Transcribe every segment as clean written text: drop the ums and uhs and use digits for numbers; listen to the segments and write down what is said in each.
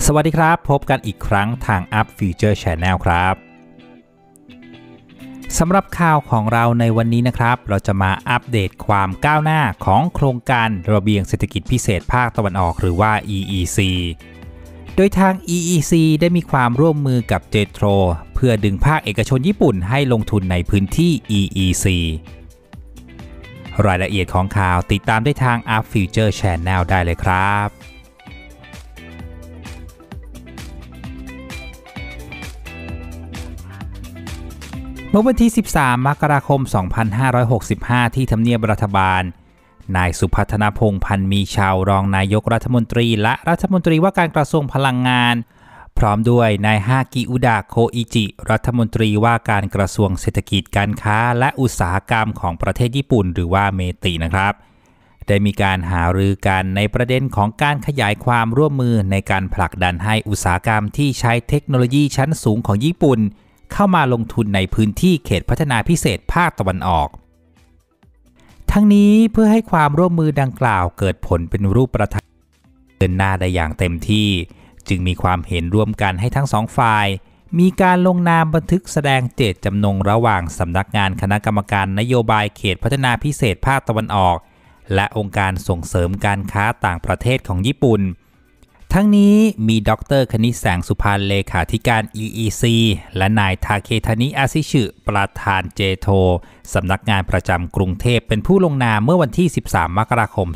สวัสดีครับพบกันอีกครั้งทาง Up Future Channel ครับสำหรับข่าวของเราในวันนี้นะครับเราจะมาอัปเดตความก้าวหน้าของโครงการระเบียงเศรษฐกิจพิเศษภาคตะวันออกหรือว่า EEC โดยทาง EEC ได้มีความร่วมมือกับ JETRO เพื่อดึงภาคเอกชนญี่ปุ่นให้ลงทุนในพื้นที่ EEC รายละเอียดของข่าวติดตามได้ทาง Up Future Channel ได้เลยครับเมื่อวันที่ 13 มกราคม 2565 ที่ทำเนียบรัฐบาลนายสุพัฒนพงษ์พันธ์มีชาวรองนายกรัฐมนตรีและรัฐมนตรีว่าการกระทรวงพลังงานพร้อมด้วยนายฮากิอุดะโคอิจิรัฐมนตรีว่าการกระทรวงเศรษฐกิจการค้าและอุตสาหกรรมของประเทศญี่ปุ่นหรือว่าเมตินะครับได้มีการหารือกันในประเด็นของการขยายความร่วมมือในการผลักดันให้อุตสาหกรรมที่ใช้เทคโนโลยีชั้นสูงของญี่ปุ่นเข้ามาลงทุนในพื้นที่เขตพัฒนาพิเศษภาคตะวันออกทั้งนี้เพื่อให้ความร่วมมือดังกล่าวเกิดผลเป็นรูปธรรมเดินหน้าได้อย่างเต็มที่จึงมีความเห็นร่วมกันให้ทั้งสองฝ่ายมีการลงนามบันทึกแสดงเจตจำนงระหว่างสำนักงานคณะกรรมการนโยบายเขตพัฒนาพิเศษภาคตะวันออกและองค์การส่งเสริมการค้าต่างประเทศของญี่ปุ่นทั้งนี้มีดร.คณิตแสงสุพรรณเลขาธิการ EEC และนายทาเคทานิอาซิชึประธานเจโทสำนักงานประจำกรุงเทพเป็นผู้ลงนามเมื่อวันที่ 13 มกราคม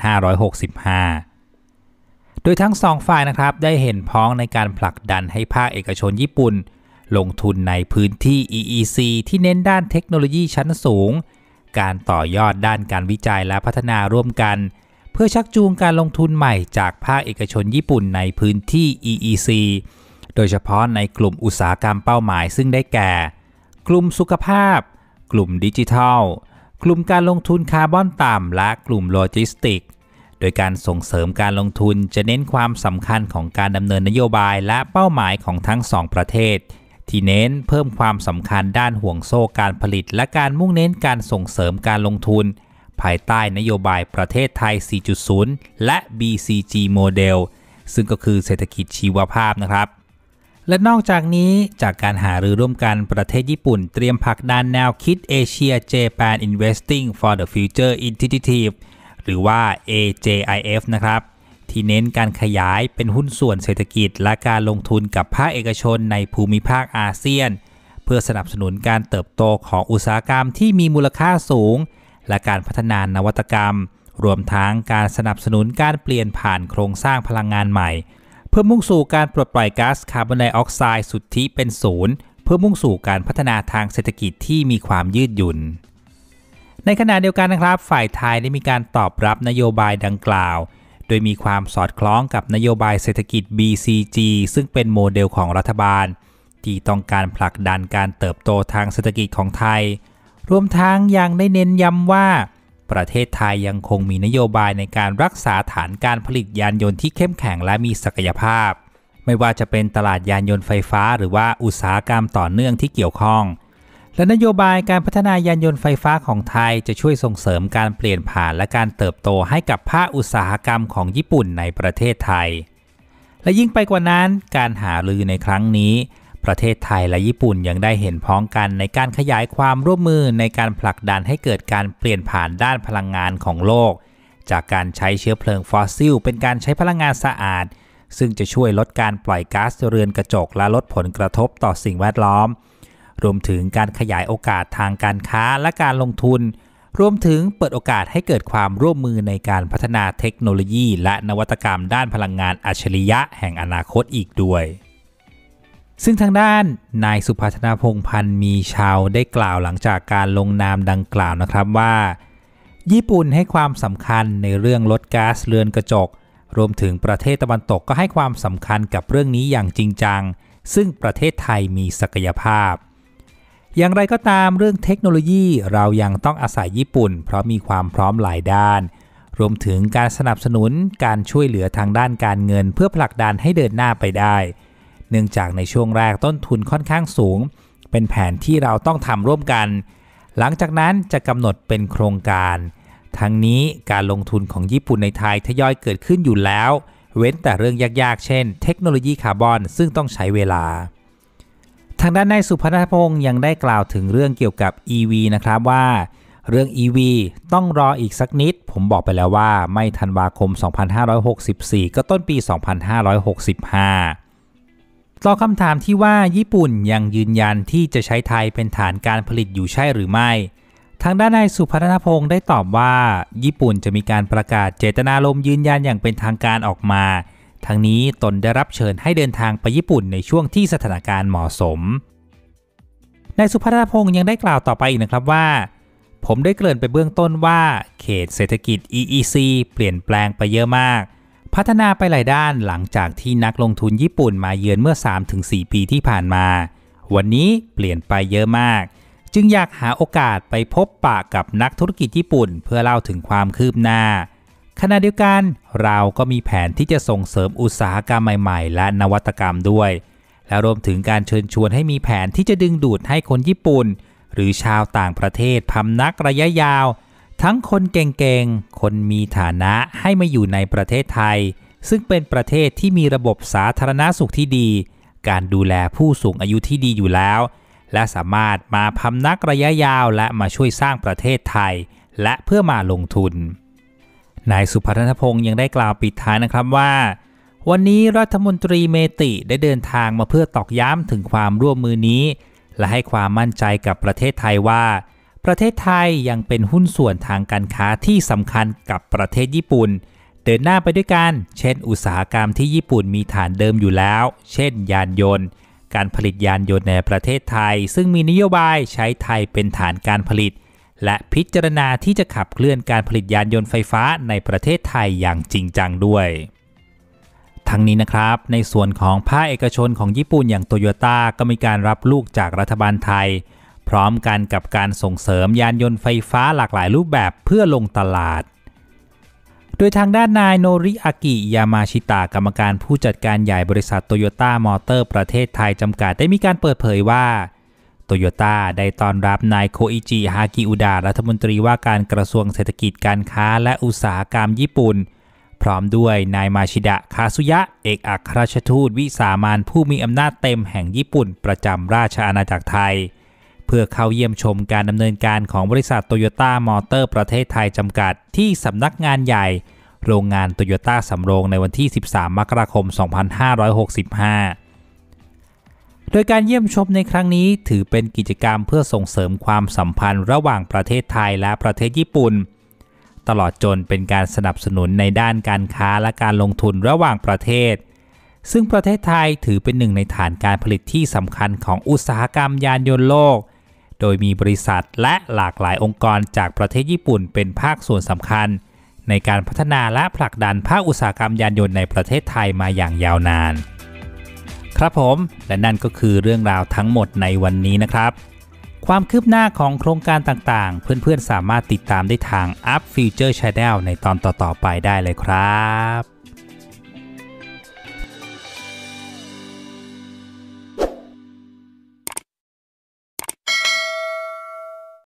2565 โดยทั้งสองฝ่ายนะครับได้เห็นพ้องในการผลักดันให้ภาคเอกชนญี่ปุ่นลงทุนในพื้นที่ EEC ที่เน้นด้านเทคโนโลยีชั้นสูงการต่อยอดด้านการวิจัยและพัฒนาร่วมกันเพื่อชักจูงการลงทุนใหม่จากภาคเอกชนญี่ปุ่นในพื้นที่ EEC โดยเฉพาะในกลุ่มอุตสาหกรรมเป้าหมายซึ่งได้แก่กลุ่มสุขภาพกลุ่มดิจิทัลกลุ่มการลงทุนคาร์บอนต่ำและกลุ่มโลจิสติกส์โดยการส่งเสริมการลงทุนจะเน้นความสำคัญของการดำเนินนโยบายและเป้าหมายของทั้งสองประเทศที่เน้นเพิ่มความสำคัญด้านห่วงโซ่การผลิตและการมุ่งเน้นการส่งเสริมการลงทุนภายใต้นโยบายประเทศไทย 4.0 และ BCG โมเดลซึ่งก็คือเศรษฐกิจชีวภาพนะครับและนอกจากนี้จากการหารือร่วมกันประเทศญี่ปุ่นเตรียมผลักดันแนวคิด Asia Japan Investing for the Future Initiative หรือว่า AJIF นะครับที่เน้นการขยายเป็นหุ้นส่วนเศรษฐกิจและการลงทุนกับภาคเอกชนในภูมิภาคอาเซียนเพื่อสนับสนุนการเติบโตของอุตสาหกรรมที่มีมูลค่าสูงและการพัฒนานวัตกรรมรวมทั้งการสนับสนุนการเปลี่ยนผ่านโครงสร้างพลังงานใหม่เพื่อมุ่งสู่การปลดปล่อยก๊าซคาร์บอนไดออกไซด์สุทธิเป็นศูนย์เพื่อมุ่งสู่การพัฒนาทางเศรษฐกิจที่มีความยืดหยุ่นในขณะเดียวกันนะครับฝ่ายไทยได้มีการตอบรับนโยบายดังกล่าวโดยมีความสอดคล้องกับนโยบายเศรษฐกิจ BCG ซึ่งเป็นโมเดลของรัฐบาลที่ต้องการผลักดันการเติบโตทางเศรษฐกิจของไทยรวมทั้งยังได้เน้นย้ำว่าประเทศไทยยังคงมีนโยบายในการรักษาฐานการผลิตยานยนต์ที่เข้มแข็งและมีศักยภาพไม่ว่าจะเป็นตลาดยานยนต์ไฟฟ้าหรือว่าอุตสาหกรรมต่อเนื่องที่เกี่ยวข้องและนโยบายการพัฒนายานยนต์ไฟฟ้าของไทยจะช่วยส่งเสริมการเปลี่ยนผ่านและการเติบโตให้กับภาคอุตสาหกรรมของญี่ปุ่นในประเทศไทยและยิ่งไปกว่านั้นการหารือในครั้งนี้ประเทศไทยและญี่ปุ่นยังได้เห็นพ้องกันในการขยายความร่วมมือในการผลักดันให้เกิดการเปลี่ยนผ่านด้านพลังงานของโลกจากการใช้เชื้อเพลิงฟอสซิลเป็นการใช้พลังงานสะอาดซึ่งจะช่วยลดการปล่อยก๊าซเรือนกระจกและลดผลกระทบต่อสิ่งแวดล้อมรวมถึงการขยายโอกาสทางการค้าและการลงทุนรวมถึงเปิดโอกาสให้เกิดความร่วมมือในการพัฒนาเทคโนโลยีและนวัตกรรมด้านพลังงานอัจฉริยะแห่งอนาคตอีกด้วยซึ่งทางด้านนายสุพัฒนพงษ์พันธ์มีชาวได้กล่าวหลังจากการลงนามดังกล่าวนะครับว่าญี่ปุ่นให้ความสำคัญในเรื่องลดก๊าซเรือนกระจกรวมถึงประเทศตะวันตกก็ให้ความสำคัญกับเรื่องนี้อย่างจริงจังซึ่งประเทศไทยมีศักยภาพอย่างไรก็ตามเรื่องเทคโนโลยีเรายังต้องอาศัยญี่ปุ่นเพราะมีความพร้อมหลายด้านรวมถึงการสนับสนุนการช่วยเหลือทางด้านการเงินเพื่อผลักดันให้เดินหน้าไปได้เนื่องจากในช่วงแรกต้นทุนค่อนข้างสูงเป็นแผนที่เราต้องทำร่วมกันหลังจากนั้นจะกำหนดเป็นโครงการทั้งนี้การลงทุนของญี่ปุ่นในไทยทยอยเกิดขึ้นอยู่แล้วเว้นแต่เรื่องยากๆเช่นเทคโนโลยีคาร์บอนซึ่งต้องใช้เวลาทางด้านนายสุพัฒนพงศ์ยังได้กล่าวถึงเรื่องเกี่ยวกับ EV นะครับว่าเรื่อง EV ต้องรออีกสักนิดผมบอกไปแล้วว่าไม่ธันวาคม 2564 ก็ต้นปี 2565 ต่อคำถามที่ว่าญี่ปุ่นยังยืนยันที่จะใช้ไทยเป็นฐานการผลิตอยู่ใช่หรือไม่ทางด้านนายสุพัฒนพงศ์ได้ตอบว่าญี่ปุ่นจะมีการประกาศเจตนารมณ์ยืนยันอย่างเป็นทางการออกมาทั้งนี้ตนได้รับเชิญให้เดินทางไปญี่ปุ่นในช่วงที่สถานการณ์เหมาะสมนายสุพัฒนพงศ์ยังได้กล่าวต่อไปอีกนะครับว่าผมได้เกริ่นไปเบื้องต้นว่าเขตเศรษฐกิจ EEC เปลี่ยนแปลงไปเยอะมากพัฒนาไปหลายด้านหลังจากที่นักลงทุนญี่ปุ่นมาเยือนเมื่อ 3-4 ปีที่ผ่านมาวันนี้เปลี่ยนไปเยอะมากจึงอยากหาโอกาสไปพบปะกับนักธุรกิจญี่ปุ่นเพื่อเล่าถึงความคืบหน้าขณะเดียวกันเราก็มีแผนที่จะส่งเสริมอุตสาหกรรมใหม่ๆและนวัตกรรมด้วยและรวมถึงการเชิญชวนให้มีแผนที่จะดึงดูดให้คนญี่ปุ่นหรือชาวต่างประเทศพำนักระยะยาวทั้งคนเก่งๆคนมีฐานะให้มาอยู่ในประเทศไทยซึ่งเป็นประเทศที่มีระบบสาธารณสุขที่ดีการดูแลผู้สูงอายุที่ดีอยู่แล้วและสามารถมาพำนักระยะยาวและมาช่วยสร้างประเทศไทยและเพื่อมาลงทุนนายสุพัฒนพงศ์ยังได้กล่าวปิดท้ายนะครับว่าวันนี้รัฐมนตรีเมติได้เดินทางมาเพื่อตอกย้ำถึงความร่วมมือนี้และให้ความมั่นใจกับประเทศไทยว่าประเทศไทยยังเป็นหุ้นส่วนทางการค้าที่สำคัญกับประเทศญี่ปุ่นเดินหน้าไปด้วยกันเช่นอุตสาหกรรมที่ญี่ปุ่นมีฐานเดิมอยู่แล้วเช่นยานยนต์การผลิตยานยนต์ในประเทศไทยซึ่งมีนโยบายใช้ไทยเป็นฐานการผลิตและพิจารณาที่จะขับเคลื่อนการผลิตยานยนต์ไฟฟ้าในประเทศไทยอย่างจริงจังด้วยทั้งนี้นะครับในส่วนของภาคเอกชนของญี่ปุ่นอย่างโตโยต้าก็มีการรับลูกจากรัฐบาลไทยพร้อมกันกับการส่งเสริมยานยนต์ไฟฟ้าหลากหลายรูปแบบเพื่อลงตลาดโดยทางด้านนายโนริอากิยามาชิตะกรรมการผู้จัดการใหญ่บริษัทโตโยต้ามอเตอร์ประเทศไทยจำกัดได้มีการเปิดเผยว่าโตโยต้าได้ต้อนรับนายโคอิจิฮากิอุดะรัฐมนตรีว่าการกระทรวงเศรษฐกิจการค้าและอุตสาหกรรมญี่ปุ่นพร้อมด้วยนายมาชิดะคาซุยะเอกอัครราชทูตวิสามัญผู้มีอำนาจเต็มแห่งญี่ปุ่นประจำราชอาณาจักรไทยเพื่อเข้าเยี่ยมชมการดำเนินการของบริษัทโตโยต้ามอเตอร์ประเทศไทยจำกัดที่สำนักงานใหญ่โรงงานโตโยต้าสำโรงในวันที่ 13 มกราคม 2565 โดยการเยี่ยมชมในครั้งนี้ถือเป็นกิจกรรมเพื่อส่งเสริมความสัมพันธ์ระหว่างประเทศไทยและประเทศญี่ปุ่นตลอดจนเป็นการสนับสนุนในด้านการค้าและการลงทุนระหว่างประเทศซึ่งประเทศไทยถือเป็นหนึ่งในฐานการผลิตที่สำคัญของอุตสาหกรรมยานยนต์โลกโดยมีบริษัทและหลากหลายองค์กรจากประเทศญี่ปุ่นเป็นภาคส่วนสำคัญในการพัฒนาและผลักดันภาคอุตสาหกรรมยานยนต์ในประเทศไทยมาอย่างยาวนานครับผมและนั่นก็คือเรื่องราวทั้งหมดในวันนี้นะครับความคืบหน้าของโครงการต่างๆเพื่อนๆสามารถติดตามได้ทาง Up Future Channel ในตอนต่อๆไปได้เลยครับ